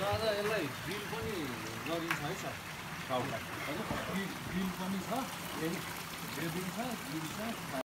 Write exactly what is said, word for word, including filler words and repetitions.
आज यसलाई बिल पनि गरिन्छ है सर टाउलाई हैन बिल बिल पनि छ बिल छ बिल छ